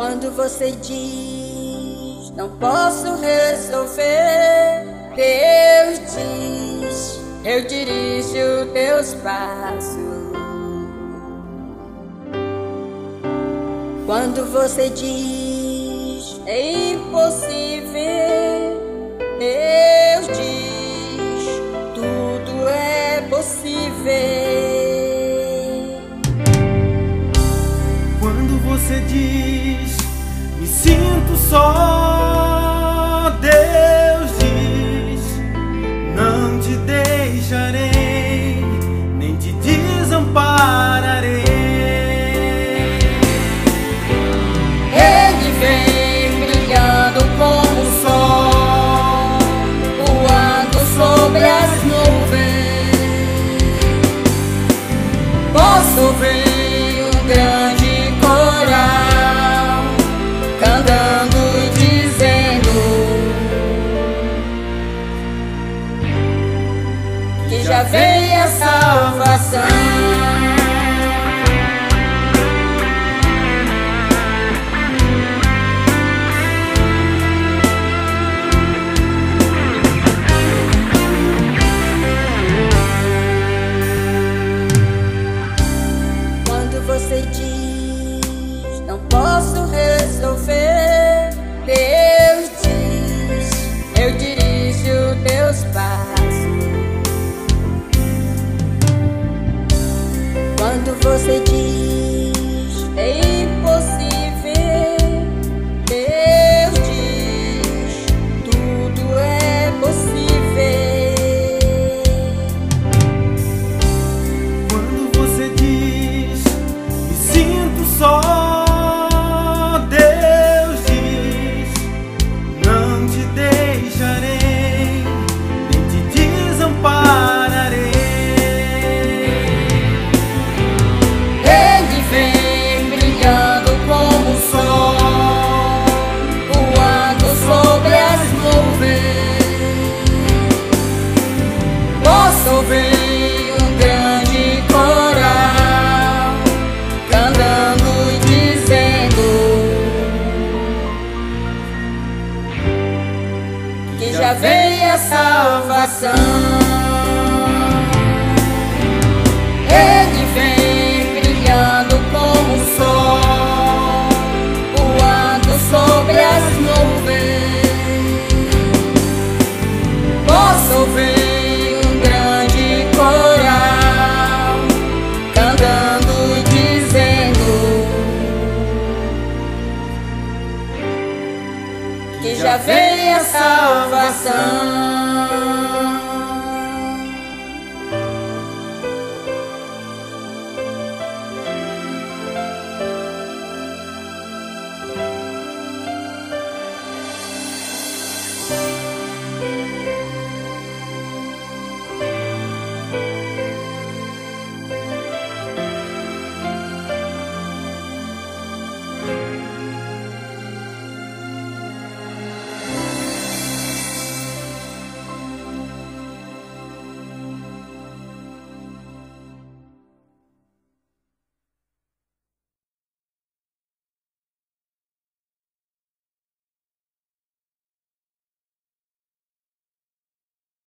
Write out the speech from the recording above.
Quando você diz não posso resolver, Deus diz eu dirijo teus passos. Quando você diz é impossível, Deus diz tudo é possível. Quando você diz me sinto só, Deus diz não te deixarei, nem te desampararei. Ele vem brilhando como o sol, voando sobre as nuvens. Posso ver um grande coral cantando, dizendo que já veio a salvação. Você diz não posso resolver, Deus diz eu dirijo teus passos. Quando você diz é impossível, Deus diz tudo é possível. Só Deus diz não te deixarei, nem te desampararei. Ele vem brilhando como o sol, voando sobre as nuvens. Posso ouvir um grande coral cantando, que já veio a salvação. Ele vem brilhando como o sol, voando sobre as nuvens. Posso ouvir um grande coral cantando, dizendo que já veio a salvação.